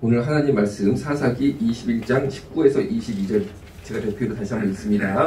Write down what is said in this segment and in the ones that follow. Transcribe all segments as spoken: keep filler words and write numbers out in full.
오늘 하나님 말씀 사사기 이십일 장 십구에서 이십이 절 제가 대표로 다시 한번 읽습니다.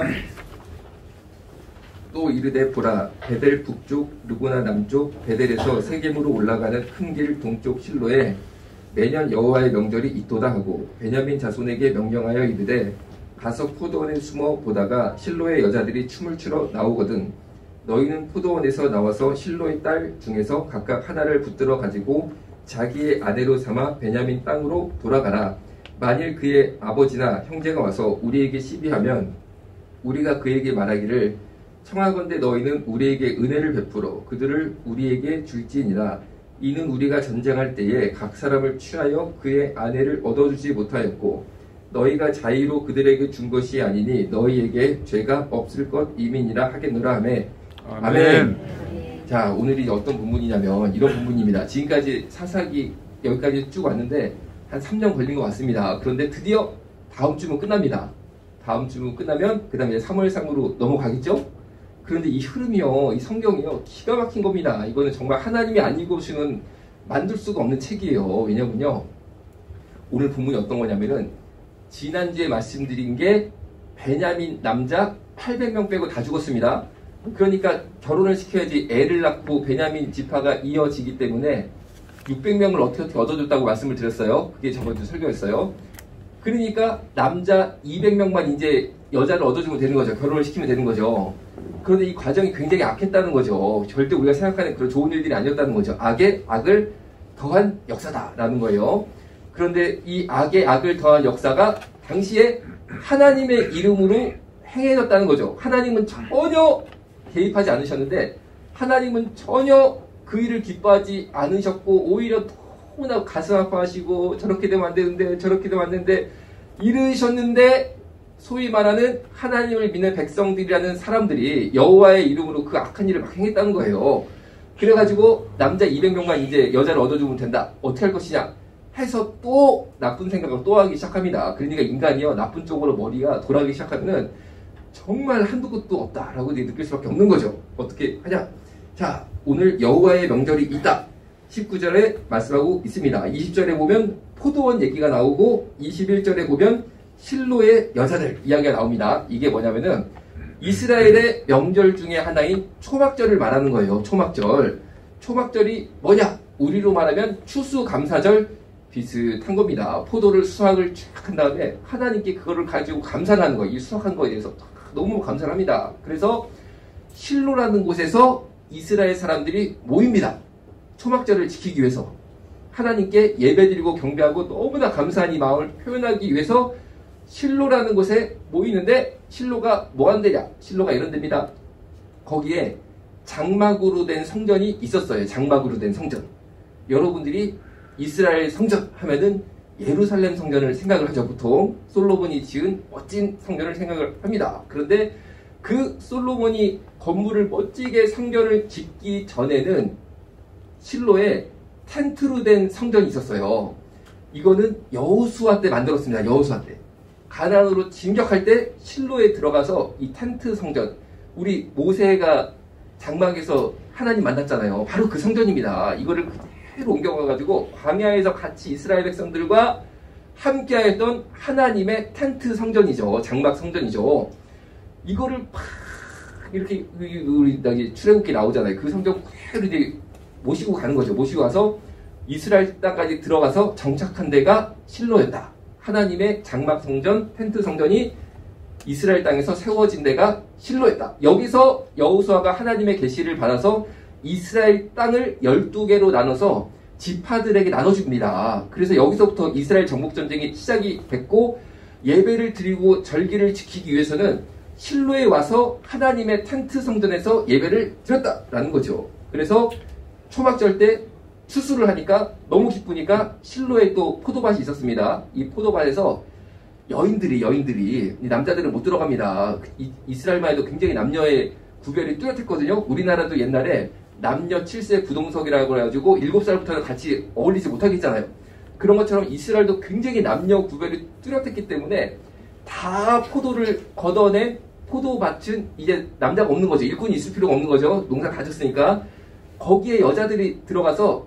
또 이르되 보라, 베델 북쪽 르고나 남쪽 베델에서 세겜으로 올라가는 큰 길 동쪽 실로에 매년 여호와의 명절이 있도다 하고 베냐민 자손에게 명령하여 이르되 가서 포도원에 숨어 보다가 실로의 여자들이 춤을 추러 나오거든 너희는 포도원에서 나와서 실로의 딸 중에서 각각 하나를 붙들어 가지고 자기의 아내로 삼아 베냐민 땅으로 돌아가라. 만일 그의 아버지나 형제가 와서 우리에게 시비하면 우리가 그에게 말하기를 청하건대 너희는 우리에게 은혜를 베풀어 그들을 우리에게 줄지니라. 이는 우리가 전쟁할 때에 각 사람을 취하여 그의 아내를 얻어주지 못하였고 너희가 자의로 그들에게 준 것이 아니니 너희에게 죄가 없을 것 이민이라 하겠노라 하며 아멘. 아멘. 자, 오늘이 어떤 본문이냐면 이런 본문입니다. 지금까지 사사기 여기까지 쭉 왔는데 한 삼 년 걸린 것 같습니다. 그런데 드디어 다음 주면 끝납니다. 다음 주면 끝나면 그 다음에 사무엘상으로 넘어가겠죠? 그런데 이 흐름이요, 이 성경이요, 기가 막힌 겁니다. 이거는 정말 하나님이 안 읽으시면 만들 수가 없는 책이에요. 왜냐면요, 오늘 본문이 어떤 거냐면은 지난주에 말씀드린 게 베냐민 남자 팔백 명 빼고 다 죽었습니다. 그러니까 결혼을 시켜야지 애를 낳고 베냐민 지파가 이어지기 때문에 육백 명을 어떻게 어떻게 얻어줬다고 말씀을 드렸어요. 그게 저번주 설교였어요. 그러니까 남자 이백 명만 이제 여자를 얻어주면 되는 거죠. 결혼을 시키면 되는 거죠. 그런데 이 과정이 굉장히 악했다는 거죠. 절대 우리가 생각하는 그런 좋은 일들이 아니었다는 거죠. 악에 악을 더한 역사다라는 거예요. 그런데 이 악에 악을 더한 역사가 당시에 하나님의 이름으로 행해졌다는 거죠. 하나님은 전혀 개입하지 않으셨는데 하나님은 전혀 그 일을 기뻐하지 않으셨고 오히려 너무나 가슴 아파하시고 저렇게 되면 안 되는데 저렇게 되면 안 되는데 이르셨는데 소위 말하는 하나님을 믿는 백성들이라는 사람들이 여호와의 이름으로 그 악한 일을 막 행했다는 거예요. 그래가지고 남자 이백 명만 이제 여자를 얻어주면 된다. 어떻게 할 것이냐 해서 또 나쁜 생각을 또 하기 시작합니다. 그러니까 인간이요 나쁜 쪽으로 머리가 돌아가기 시작하면은 정말 한두 끝도 없다라고 느낄 수밖에 없는 거죠. 어떻게 하냐? 자, 오늘 여호와의 명절이 있다. 십구 절에 말씀하고 있습니다. 이십 절에 보면 포도원 얘기가 나오고 이십일 절에 보면 실로의 여자들 이야기가 나옵니다. 이게 뭐냐면은 이스라엘의 명절 중에 하나인 초막절을 말하는 거예요. 초막절. 초막절이 뭐냐? 우리로 말하면 추수감사절 비슷한 겁니다. 포도를 수확을 쫙 한 다음에 하나님께 그거를 가지고 감사를 하는 거예요. 이 수확한 거에 대해서 너무 감사를 합니다. 그래서 실로라는 곳에서 이스라엘 사람들이 모입니다. 초막절을 지키기 위해서 하나님께 예배드리고 경배하고 너무나 감사한 이 마음을 표현하기 위해서 실로라는 곳에 모이는데 실로가 뭐한 데냐? 실로가 이런 데입니다. 거기에 장막으로 된 성전이 있었어요. 장막으로 된 성전. 여러분들이 이스라엘 성전 하면은 예루살렘 성전을 생각을 하죠. 보통 솔로몬이 지은 멋진 성전을 생각을 합니다. 그런데 그 솔로몬이 건물을 멋지게 성전을 짓기 전에는 실로에 텐트로 된 성전이 있었어요. 이거는 여호수아 때 만들었습니다. 여호수아 때. 가나안으로 진격할 때 실로에 들어가서 이 텐트 성전, 우리 모세가 장막에서 하나님 만났잖아요. 바로 그 성전입니다. 이거를 그대로 옮겨가가지고 광야에서 같이 이스라엘 백성들과 함께하였던 하나님의 텐트 성전이죠. 장막 성전이죠. 이거를 팍 이렇게 우리 여기 출애굽기 나오잖아요. 그 성전 그대로 이제 모시고 가는 거죠. 모시고 가서 이스라엘 땅까지 들어가서 정착한 데가 실로였다. 하나님의 장막 성전, 텐트 성전이 이스라엘 땅에서 세워진 데가 실로였다. 여기서 여호수아가 하나님의 계시를 받아서 이스라엘 땅을 열두 개로 나눠서 지파들에게 나눠줍니다. 그래서 여기서부터 이스라엘 정복전쟁이 시작이 됐고 예배를 드리고 절기를 지키기 위해서는 실로에 와서 하나님의 텐트 성전에서 예배를 드렸다라는 거죠. 그래서 초막절 때 추수를 하니까 너무 기쁘니까 실로에 또 포도밭이 있었습니다. 이 포도밭에서 여인들이 여인들이 남자들은 못 들어갑니다. 이, 이스라엘만 해도 굉장히 남녀의 구별이 뚜렷했거든요. 우리나라도 옛날에 남녀 칠 세 부동석이라고 해가지고 일곱 살부터는 같이 어울리지 못하겠잖아요. 그런 것처럼 이스라엘도 굉장히 남녀 구별이 뚜렷했기 때문에 다 포도를 걷어낸 포도밭은 이제 남자가 없는 거죠. 일꾼이 있을 필요가 없는 거죠. 농사 다 졌으니까. 거기에 여자들이 들어가서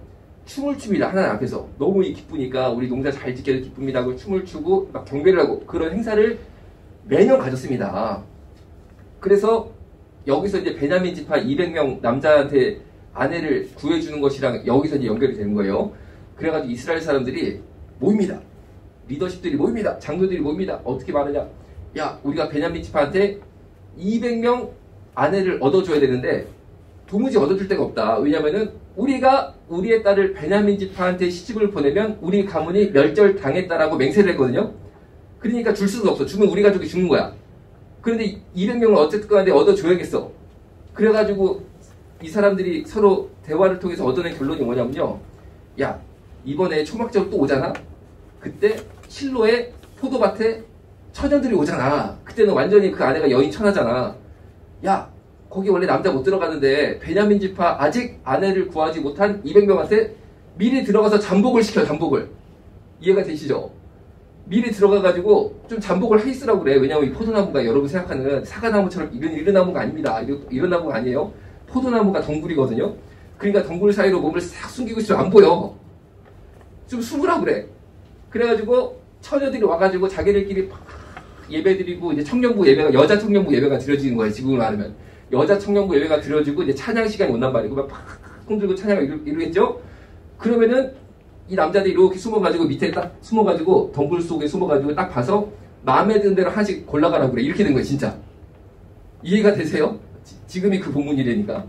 춤을 춥니다. 하나님 앞에서. 너무 기쁘니까 우리 농사 잘 짓게 기쁩니다 하고 춤을 추고 막 경배를 하고 그런 행사를 매년 가졌습니다. 그래서 여기서 이제 베냐민 지파 이백 명 남자한테 아내를 구해주는 것이랑 여기서 이제 연결이 되는 거예요. 그래가지고 이스라엘 사람들이 모입니다. 리더십들이 모입니다. 장로들이 모입니다. 어떻게 말하냐? 야, 우리가 베냐민 지파한테 이백 명 아내를 얻어줘야 되는데 도무지 얻어줄 데가 없다. 왜냐면은 우리가 우리의 딸을 베냐민 지파한테 시집을 보내면 우리 가문이 멸절당했다라고 맹세를 했거든요. 그러니까 줄 수도 없어. 주면 우리 가족이 죽는 거야. 그런데 이백 명을 어쨌든 간에 얻어줘야겠어. 그래가지고 이 사람들이 서로 대화를 통해서 얻어낸 결론이 뭐냐면요. 야, 이번에 초막절 또 오잖아? 그때 실로의 포도밭에 처녀들이 오잖아. 그때는 완전히 그 아내가 여인 천하잖아. 야, 거기 원래 남자 못 들어가는데 베냐민 지파 아직 아내를 구하지 못한 이백 명한테 미리 들어가서 잠복을 시켜. 잠복을. 이해가 되시죠? 미리 들어가가지고 좀 잠복을 해 있으라고 그래. 왜냐면 이 포도나무가 여러분 생각하는 사과나무처럼 이런 이런 나무가 아닙니다. 이런, 이런 나무가 아니에요. 포도나무가 덩굴이거든요. 그러니까 덩굴 사이로 몸을 싹 숨기고 있으면 안 보여. 좀 숨으라고 그래. 그래가지고 처녀들이 와가지고 자기들끼리 막 예배드리고 이제 청년부 예배가 여자 청년부 예배가 드려지는 거예요. 지금으로 말하면 여자 청년부 예배가 드려지고 이제 찬양 시간이 온단 말이고 막 팍 흔들고 찬양을 이루, 이루겠죠. 그러면은 이 남자들이 이렇게 숨어가지고 밑에 딱 숨어가지고 덩굴 속에 숨어가지고 딱 봐서 마음에 드는 대로 하나씩 골라가라고 그래. 이렇게 된 거예요. 진짜 이해가 되세요? 지, 지금이 그 본문이라니까.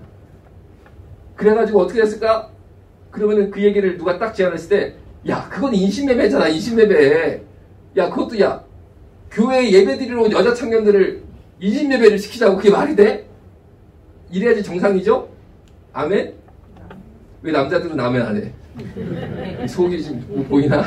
그래가지고 어떻게 됐을까? 그러면은 그 얘기를 누가 딱 제안했을 때, 야, 그건 인신매매잖아. 인신매매. 야, 그것도 야, 교회에 예배드리러 온 여자 청년들을 인신매매를 시키자고 그게 말이 돼? 이래야지 정상이죠? 아멘? 왜 남자들은 아멘 안 해? 속이 지금 보이나?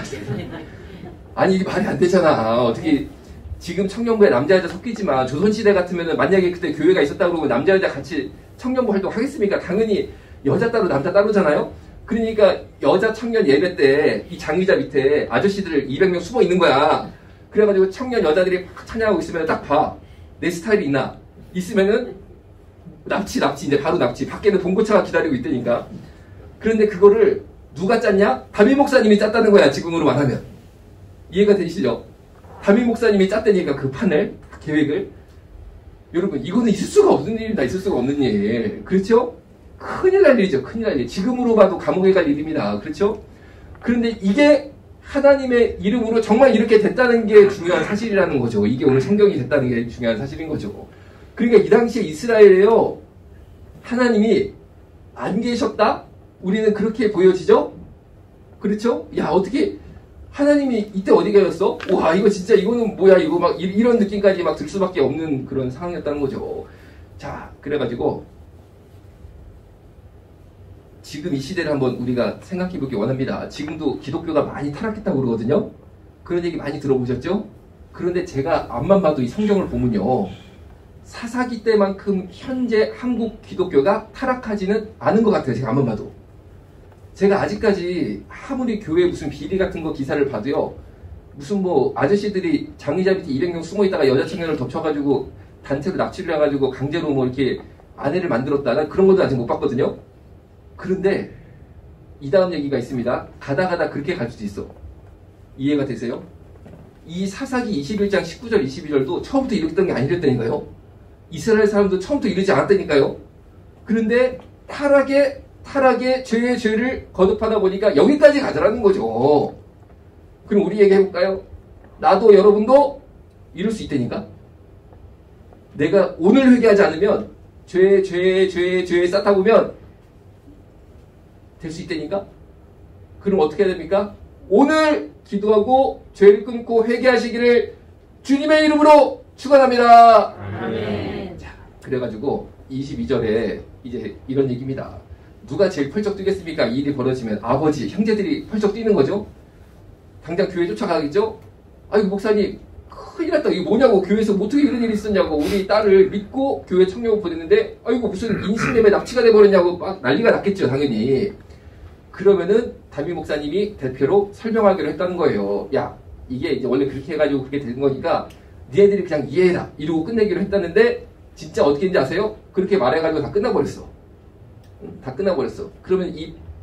아니, 이게 말이 안 되잖아. 어떻게, 지금 청년부에 남자, 여자 섞이지만, 조선시대 같으면은 만약에 그때 교회가 있었다 그러면 남자, 여자 같이 청년부 활동 하겠습니까? 당연히 여자 따로, 남자 따로잖아요? 그러니까 여자 청년 예배 때 이 장의자 밑에 아저씨들 이백 명 숨어 있는 거야. 그래가지고 청년 여자들이 막 찬양하고 있으면 딱 봐. 내 스타일이 있나? 있으면은 납치, 납치. 이제 바로 납치. 밖에는 봉고차가 기다리고 있다니까. 그런데 그거를 누가 짰냐? 담임 목사님이 짰다는 거야. 지금으로 말하면. 이해가 되시죠? 담임 목사님이 짰다니까 그 판을, 그 계획을. 여러분, 이거는 있을 수가 없는 일이다. 있을 수가 없는 일. 그렇죠? 큰일 날 일이죠. 큰일 날 일. 지금으로 봐도 감옥에 갈 일입니다. 그렇죠? 그런데 이게 하나님의 이름으로 정말 이렇게 됐다는 게 중요한 사실이라는 거죠. 이게 오늘 성경이 됐다는 게 중요한 사실인 거죠. 그러니까 이 당시에 이스라엘에요. 하나님이 안 계셨다? 우리는 그렇게 보여지죠? 그렇죠? 야, 어떻게 하나님이 이때 어디 계셨어? 와, 이거 진짜 이거는 뭐야? 이거 막 이런 느낌까지 막 들 수밖에 없는 그런 상황이었다는 거죠. 자, 그래가지고 지금 이 시대를 한번 우리가 생각해 보기 원합니다. 지금도 기독교가 많이 타락했다고 그러거든요. 그런 얘기 많이 들어보셨죠? 그런데 제가 앞만 봐도 이 성경을 보면요. 사사기 때만큼 현재 한국 기독교가 타락하지는 않은 것 같아요. 제가 앞만 봐도. 제가 아직까지 아무리 교회 무슨 비리 같은 거 기사를 봐도요. 무슨 뭐 아저씨들이 장의자 밑에 이백 명 숨어 있다가 여자 청년을 덮쳐가지고 단체로 납치를 해가지고 강제로 뭐 이렇게 아내를 만들었다는 그런 것도 아직 못 봤거든요. 그런데 이 다음 얘기가 있습니다. 가다 가다 그렇게 갈 수도 있어. 이해가 되세요? 이 사사기 이십일 장 십구 절 이십이 절도 처음부터 이랬던 게 아니랬다니까요. 이스라엘 사람도 처음부터 이러지 않았다니까요. 그런데 타락에 타락에 죄의 죄를 거듭하다 보니까 여기까지 가더라는 거죠. 그럼 우리 얘기해볼까요? 나도 여러분도 이럴 수 있다니까. 내가 오늘 회개하지 않으면 죄, 죄, 죄, 죄에 쌓다 보면 될 수 있다니까? 그럼 어떻게 해야 됩니까? 오늘 기도하고 죄를 끊고 회개하시기를 주님의 이름으로 축원합니다. 아멘. 자, 그래가지고 이십이 절에 이제 이런 얘기입니다. 누가 제일 펄쩍 뛰겠습니까? 이 일이 벌어지면 아버지, 형제들이 펄쩍 뛰는 거죠. 당장 교회 쫓아가겠죠? 아이고 목사님 큰일 났다. 이거 뭐냐고. 교회에서 뭐 어떻게 이런 일이 있었냐고. 우리 딸을 믿고 교회 청년을 보냈는데 아이고 무슨 인신매매 납치가 돼버렸냐고 막 난리가 났겠죠. 당연히. 그러면은 담임 목사님이 대표로 설명하기로 했다는 거예요. 야, 이게 이제 원래 그렇게 해가지고 그렇게 된 거니까 니네들이 그냥 이해해라 이러고 끝내기로 했다는데 진짜 어떻게 했는지 아세요? 그렇게 말해가지고 다 끝나버렸어. 다 끝나버렸어. 그러면 이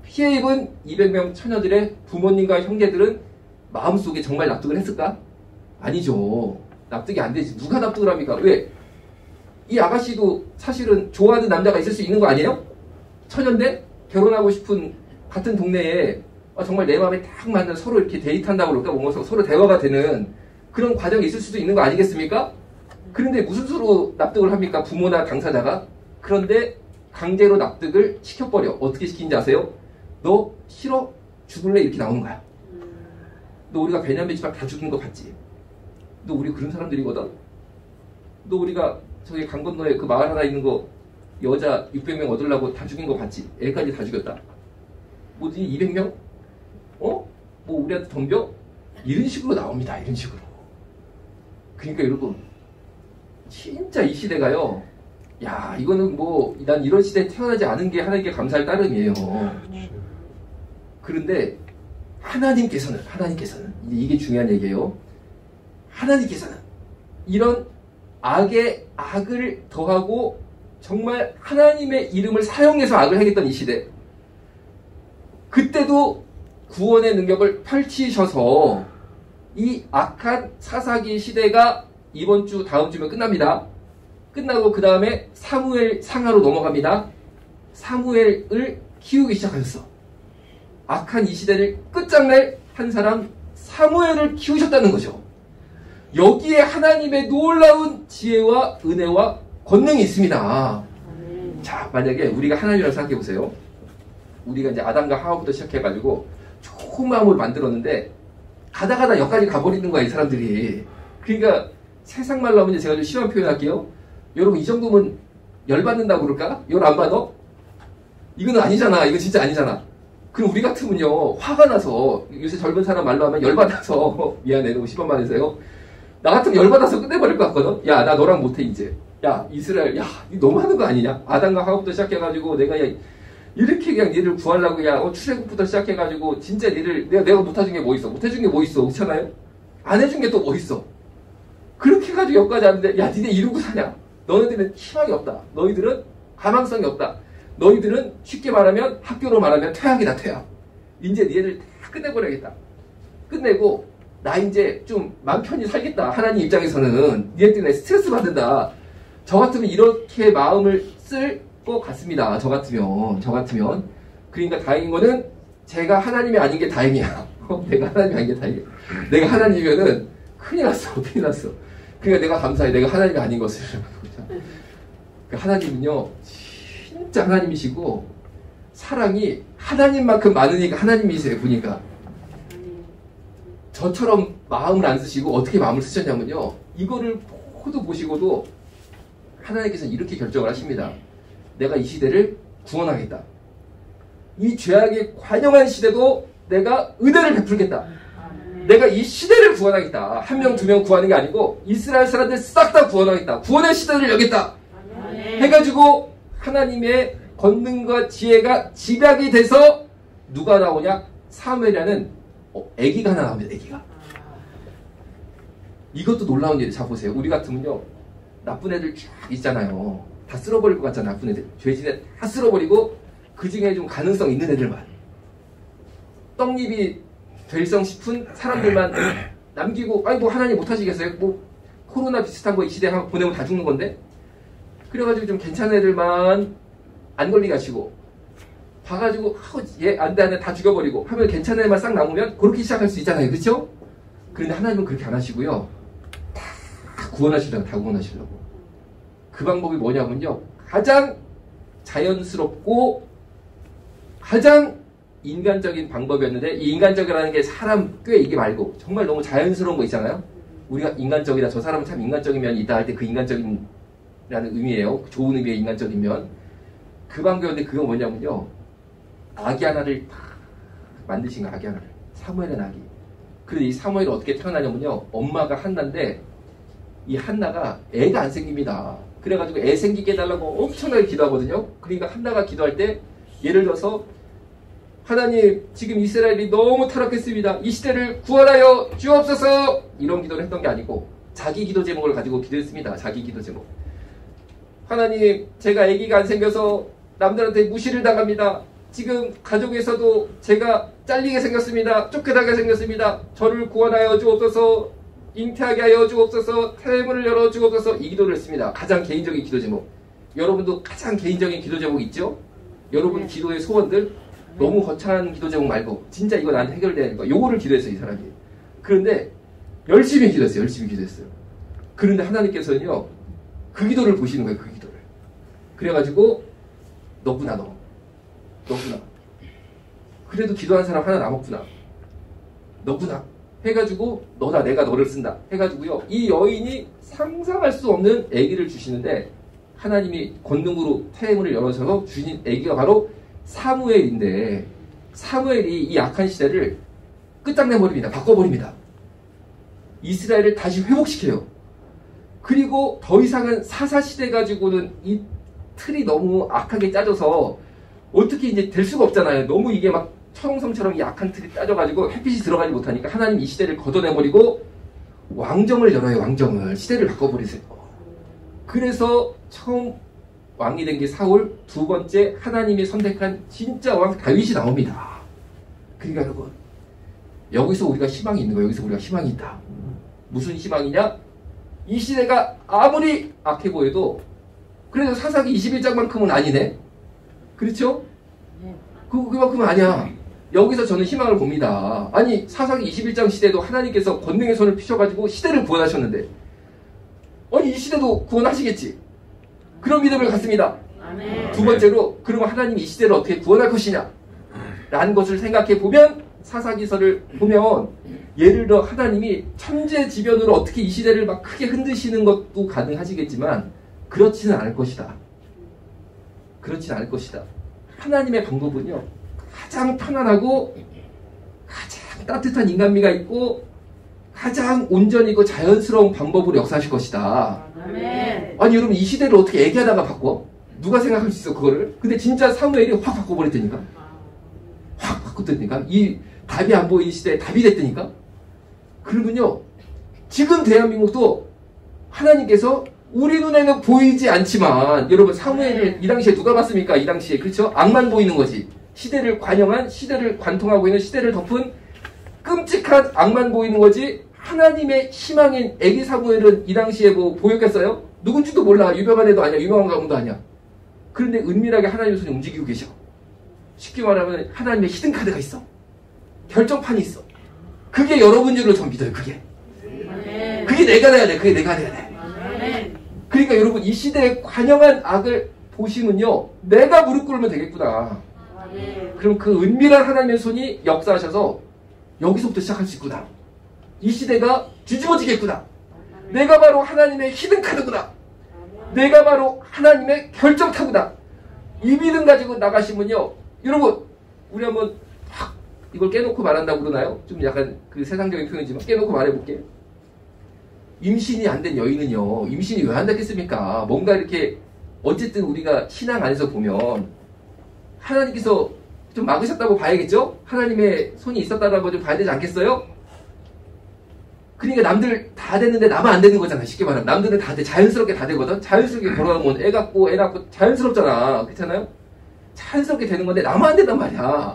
피해 입은 이백 명 처녀들의 부모님과 형제들은 마음속에 정말 납득을 했을까? 아니죠. 납득이 안 되지. 누가 납득을 합니까? 왜? 이 아가씨도 사실은 좋아하는 남자가 있을 수 있는 거 아니에요? 처녀인데 결혼하고 싶은 같은 동네에 정말 내 마음에 딱 맞는 서로 이렇게 데이트한다고 그럴까? 뭔가 서로 대화가 되는 그런 과정이 있을 수도 있는 거 아니겠습니까? 그런데 무슨 수로 납득을 합니까? 부모나 당사자가? 그런데 강제로 납득을 시켜버려. 어떻게 시키는지 아세요? 너 싫어? 죽을래? 이렇게 나오는 거야. 너 우리가 베냐민 집안 다 죽인 거 봤지? 너 우리 그런 사람들이거든? 너 우리가 저기 강 건너에 그 마을 하나 있는 거 여자 육백 명 얻으려고 다 죽인 거 봤지? 애까지 다 죽였다. 뭐지? 이백 명? 어? 뭐 우리한테 덤벼? 이런 식으로 나옵니다. 이런 식으로. 그러니까 여러분 진짜 이 시대가요. 야 이거는 뭐 난 이런 시대에 태어나지 않은 게 하나님께 감사할 따름이에요. 그런데 하나님께서는 하나님께서는 이게 중요한 얘기예요. 하나님께서는 이런 악에 악을 더하고 정말 하나님의 이름을 사용해서 악을 행했던 이 시대, 그때도 구원의 능력을 펼치셔서 이 악한 사사기 시대가 이번 주 다음 주면 끝납니다. 끝나고 그 다음에 사무엘 상하로 넘어갑니다. 사무엘을 키우기 시작하셨어. 악한 이 시대를 끝장낼 한 사람 사무엘을 키우셨다는 거죠. 여기에 하나님의 놀라운 지혜와 은혜와 권능이 있습니다. 자, 만약에 우리가 하나님이라고 생각해 보세요. 우리가 이제 아담과 하와부터 시작해가지고 좋은 마음을 만들었는데 가다 가다 여기까지 가버리는 거야, 이 사람들이. 그러니까 세상 말로 하면 제가 좀 심한 표현할게요. 여러분 이 정도면 열받는다고 그럴까? 열 안 받아? 이거는 아니잖아. 이거 진짜 아니잖아. 그럼 우리 같으면요, 화가 나서, 요새 젊은 사람 말로 하면 열받아서, 미안해, 너무 십 원만 해서요. 나 같으면 열받아서 끝내버릴 것 같거든? 야, 나 너랑 못해, 이제. 야, 이스라엘, 야, 니 너무 하는 거 아니냐? 아담과 하와부터 시작해가지고, 내가, 야, 이렇게 그냥 니를 구하려고, 야, 어, 출애굽부터 시작해가지고, 진짜 니를, 내가, 내가 못해준 게 뭐 있어? 못해준 게 뭐 있어? 그렇잖아요? 안 해준 게 또 뭐 있어? 그렇게 해가지고 여기까지 하는데, 야, 니네 이러고 사냐? 너희들은 희망이 없다. 너희들은 가망성이 없다. 너희들은 쉽게 말하면 학교로 말하면 퇴학이다, 퇴학. 이제 니네들 다 끝내버려야겠다. 끝내고 나 이제 좀 마음 편히 살겠다. 하나님 입장에서는 니네 때문에 스트레스 받는다. 저 같으면 이렇게 마음을 쓸 것 같습니다. 저 같으면 저 같으면 그러니까 다행인 거는 제가 하나님이 아닌 게 다행이야. 내가 하나님이 아닌 게 다행이야. 내가 하나님이면은 큰일 났어. 큰일 났어. 그러니까 내가 감사해. 내가 하나님이 아닌 것을. 하나님은요 진짜 하나님이시고 사랑이 하나님만큼 많으니까 하나님이세요. 보니까 저처럼 마음을 안 쓰시고 어떻게 마음을 쓰셨냐면요, 이거를 모두 보시고도 하나님께서는 이렇게 결정을 하십니다. 내가 이 시대를 구원하겠다. 이 죄악의 관영한 시대도 내가 은혜를 베풀겠다. 내가 이 시대를 구원하겠다. 한 명 두 명 구하는 게 아니고 이스라엘 사람들 싹 다 구원하겠다. 구원의 시대를 여겠다 해가지고 하나님의 권능과 지혜가 집약이 돼서 누가 나오냐? 사무엘이라는 어, 애기가 하나 나옵니다. 애기가. 이것도 놀라운 일이에요. 자 보세요. 우리 같으면요, 나쁜 애들 쫙 있잖아요. 다 쓸어버릴 것 같잖아. 나쁜 애들. 죄진애 다 쓸어버리고 그 중에 좀 가능성 있는 애들만, 떡잎이 될성 싶은 사람들만 남기고, 아니 뭐 하나님 못하시겠어요? 뭐 코로나 비슷한 거 이 시대에 한번 보내면 다 죽는 건데. 그래가지고 좀 괜찮은 애들만 안 걸리게 하시고, 봐가지고 얘 안 돼 안 돼 다 죽여버리고 하면 괜찮은 애만 싹 남으면 그렇게 시작할 수 있잖아요. 그렇죠? 그런데 하나님은 그렇게 안 하시고요, 다 구원하시려고, 다 구원하시려고. 그 방법이 뭐냐면요, 가장 자연스럽고 가장 인간적인 방법이었는데, 이 인간적이라는 게 사람 꽤 이게 말고 정말 너무 자연스러운 거 있잖아요. 우리가 인간적이다, 저 사람은 참 인간적인 면이 있다 할 때 그 인간적인 라는 의미예요. 좋은 의미의 인간적인 면. 그 방법인데 그건 뭐냐면요, 아기 하나를 다 만드신 거야. 아기 하나를. 사무엘의 아기. 그런데 이 사무엘이 어떻게 태어나냐면요, 엄마가 한나인데 이 한나가 애가 안 생깁니다. 그래가지고 애 생기게 해달라고 엄청나게 기도하거든요. 그러니까 한나가 기도할 때 예를 들어서, 하나님 지금 이스라엘이 너무 타락했습니다. 이 시대를 구원하여 주옵소서, 이런 기도를 했던 게 아니고 자기 기도 제목을 가지고 기도했습니다. 자기 기도 제목. 하나님 제가 아기가 안 생겨서 남들한테 무시를 당합니다. 지금 가족에서도 제가 잘리게 생겼습니다. 쫓겨나게 생겼습니다. 저를 구원하여 주옵소서, 잉태하게 하여 주옵소서, 태문을 열어 주옵소서, 이 기도를 했습니다. 가장 개인적인 기도 제목. 여러분도 가장 개인적인 기도 제목 있죠? 여러분 기도의 소원들 너무 거창한 기도 제목 말고 진짜 이거 나한테 해결되는 거, 요거를 기도했어요, 이 사람이. 그런데 열심히 기도했어요. 열심히 기도했어요. 그런데 하나님께서는요, 그 기도를 보시는 거예요. 그 기도를. 그래가지고 너구나, 너 너구나. 그래도 기도한 사람 하나 남았구나. 너구나. 해가지고 너다, 내가 너를 쓴다. 해가지고요, 이 여인이 상상할 수 없는 아기를 주시는데, 하나님이 권능으로 태문을 열어서 주신 아기가 바로 사무엘인데, 사무엘이 이 악한 시대를 끝장내버립니다. 바꿔버립니다. 이스라엘을 다시 회복시켜요. 그리고 더 이상은 사사시대 가지고는 이 틀이 너무 악하게 짜져서 어떻게 이제 될 수가 없잖아요. 너무 이게 막 철옹성처럼 이 악한 틀이 짜져가지고 햇빛이 들어가지 못하니까 하나님 이 시대를 걷어내버리고 왕정을 열어요. 왕정을. 시대를 바꿔버리세요. 그래서 처음 왕이 된 게 사울, 두 번째 하나님이 선택한 진짜 왕 다윗이 나옵니다. 그러니까 여러분, 여기서 우리가 희망이 있는 거예요. 여기서 우리가 희망이 있다. 무슨 희망이냐? 이 시대가 아무리 악해 보여도 그래도 사사기 이십일 장만큼은 아니네. 그렇죠? 그, 그만큼은 아니야. 여기서 저는 희망을 봅니다. 아니, 사사기 이십일 장 시대도 하나님께서 권능의 손을 피셔가지고 시대를 구원하셨는데, 아니 이 시대도 구원하시겠지. 그런 믿음을 갖습니다. 두 번째로, 그러면 하나님이 이 시대를 어떻게 구원할 것이냐 라는 것을 생각해 보면, 사사기서를 보면 예를 들어 하나님이 천재지변으로 어떻게 이 시대를 막 크게 흔드시는 것도 가능하시겠지만 그렇지는 않을 것이다. 그렇지는 않을 것이다. 하나님의 방법은요, 가장 편안하고 가장 따뜻한 인간미가 있고 가장 온전이고 자연스러운 방법으로 역사하실 것이다. 아멘. 아니 여러분, 이 시대를 어떻게 얘기하다가 바꿔? 누가 생각할 수 있어 그거를? 근데 진짜 사무엘이 확 바꿔버렸다니까. 확 바꿨다니까. 이 답이 안 보이는 시대에 답이 됐다니까. 그러면요, 지금 대한민국도 하나님께서 우리 눈에는 보이지 않지만, 여러분 사무엘을 이 당시에 누가 봤습니까? 이 당시에. 그렇죠? 악만 보이는 거지. 시대를 관영한, 시대를 관통하고 있는, 시대를 덮은 끔찍한 악만 보이는 거지. 하나님의 희망인 애기 사무엘은 이 당시에 뭐 보였겠어요? 누군지도 몰라. 유명한 애도 아니야. 유명한 가문도 아니야. 그런데 은밀하게 하나님의 손이 움직이고 계셔. 쉽게 말하면 하나님의 히든카드가 있어. 결정판이 있어. 그게 여러분 줄로 전 믿어요. 그게. 그게 내가 돼야 돼. 그게 내가 돼야 돼. 그러니까 여러분, 이 시대의 관영한 악을 보시면요, 내가 무릎 꿇으면 되겠구나. 그럼 그 은밀한 하나님의 손이 역사하셔서 여기서부터 시작할 수 있구나. 이 시대가 뒤집어지겠구나. 내가 바로 하나님의 히든카드구나. 내가 바로 하나님의 결정타구다. 이 믿음 가지고 나가시면요, 여러분, 우리 한번 확 이걸 깨놓고 말한다고 그러나요? 좀 약간 그 세상적인 표현이지만 깨놓고 말해볼게요. 임신이 안 된 여인은요, 임신이 왜 안 됐겠습니까? 뭔가 이렇게 어쨌든 우리가 신앙 안에서 보면 하나님께서 좀 막으셨다고 봐야겠죠? 하나님의 손이 있었다라고 좀 봐야 되지 않겠어요? 그러니까 남들 다 됐는데 나만 안 되는 거잖아. 쉽게 말하면 남들은 다 돼. 자연스럽게 다 되거든. 자연스럽게 걸어가면 애 갖고 애 낳고 자연스럽잖아. 그렇잖아요? 자연스럽게 되는 건데 나만 안 된단 말이야.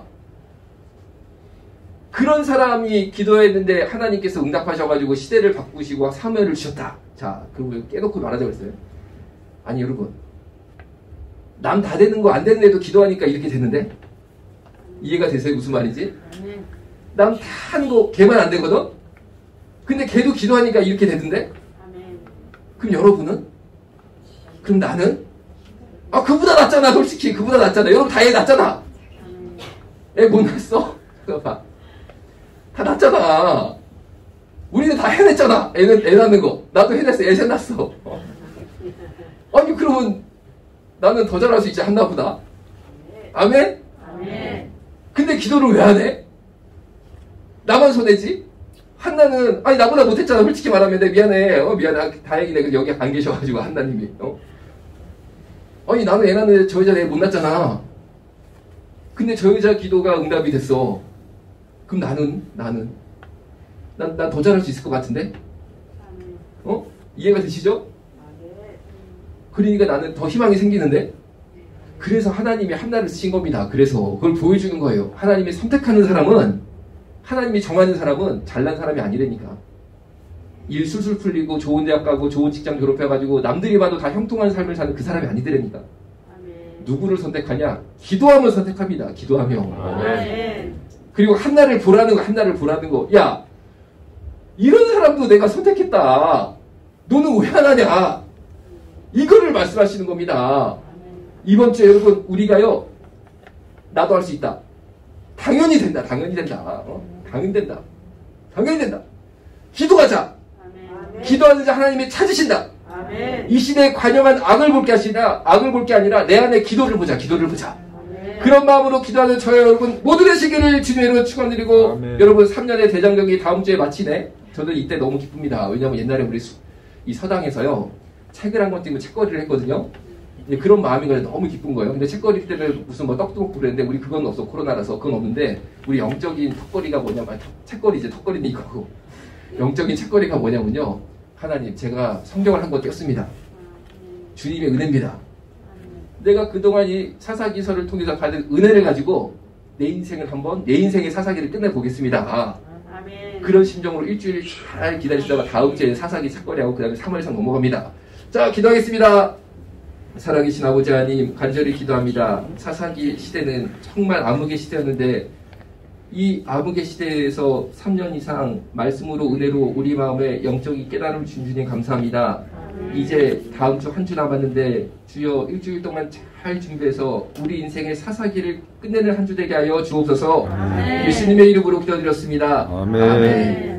그런 사람이 기도했는데 하나님께서 응답하셔가지고 시대를 바꾸시고 사무엘을 주셨다. 자, 그리고 깨놓고 말하자고 했어요. 아니 여러분, 남 다 되는 거 안 되는데도 기도하니까 이렇게 되는데? 이해가 되세요? 무슨 말인지? 남 다 하는 거 걔만 안 되거든? 근데 걔도 기도하니까 이렇게 되던데? 그럼 여러분은? 그럼 나는? 아, 그보다 낫잖아. 솔직히 그보다 낫잖아. 여러분 다 애 낫잖아. 애 못 낳았어? 그거 봐. 다 낳았잖아. 우리는 다 해냈잖아. 애는 애 낳는 거. 나도 해냈어. 애 셋 낳았어. 아니 그러면 나는 더 잘할 수 있지 않나 보다. 아멘? 아멘. 근데 기도를 왜 안 해? 나만 손해지? 한나는 아니 나보다 못했잖아. 솔직히 말하면 내 미안해. 어 미안해. 다행이네. 여기 안 계셔가지고 한나님이. 어? 아니 나는 애 낳는데 저 여자 애 못 낳았잖아. 근데 저 여자 기도가 응답이 됐어. 그럼 나는 나는 난 난 더 잘할 수 있을 것 같은데? 어? 이해가 되시죠? 그러니까 나는 더 희망이 생기는데? 그래서 하나님이 한나를 쓰신 겁니다. 그래서 그걸 보여주는 거예요. 하나님이 선택하는 사람은, 하나님이 정하는 사람은 잘난 사람이 아니라니까. 일 술술 풀리고 좋은 대학 가고 좋은 직장 졸업해가지고 남들이 봐도 다 형통한 삶을 사는 그 사람이 아니더라니까. 누구를 선택하냐? 기도하면 선택합니다. 기도하며. 아멘. 그리고 한나를 보라는 거, 한나를 보라는 거. 야, 이런 사람도 내가 선택했다. 너는 왜 안 하냐? 이거를 말씀하시는 겁니다. 이번 주에 여러분, 우리가요, 나도 할 수 있다. 당연히 된다. 당연히 된다. 어? 당연히 된다. 당연히 된다. 기도하자. 아멘. 기도하는 자 하나님이 찾으신다. 아멘. 이 시대에 관영한 악을 볼 게 아니라, 악을 볼 게 아니라 내 안에 기도를 보자. 기도를 보자. 아멘. 그런 마음으로 기도하는 저희 여러분 모두 되시기를 주님으로 축원드리고, 아멘. 여러분 삼 년의 대장경이 다음 주에 마치네. 저는 이때 너무 기쁩니다. 왜냐하면 옛날에 우리 수, 이 서당에서요, 책을 한 권 띄고 책거리를 했거든요. 근데 그런 마음인 거예요. 너무 기쁜 거예요. 근데 책거리 때는 무슨 뭐 떡도 먹고 그랬는데 우리 그건 없어. 코로나라서 그건 없는데, 우리 영적인 턱걸이가 뭐냐면, 책거리지, 턱걸이는 이거고, 영적인 책거리가 뭐냐면요, 하나님, 제가 성경을 한 권 띄었습니다. 주님의 은혜입니다. 내가 그동안 이 사사기서를 통해서 받은 은혜를 가지고 내 인생을 한번, 내 인생의 사사기를 끝내보겠습니다. 아멘. 그런 심정으로 일주일 잘 기다리시다가 다음 주에 사사기 책거리하고 그 다음에 삼 월상 넘어갑니다. 자, 기도하겠습니다. 살아계신 아버지 하나님, 간절히 기도합니다. 사사기 시대는 정말 암흑의 시대였는데, 이 암흑의 시대에서 삼 년 이상 말씀으로 은혜로 우리 마음에 영적인 깨달음을 준 주님 감사합니다. 이제 다음 주 한 주 남았는데 주여 일주일 동안 잘 준비해서 우리 인생의 사사기를 끝내는 한 주 되게 하여 주옵소서. 아멘. 예수님의 이름으로 기도드렸습니다. 아멘. 아멘.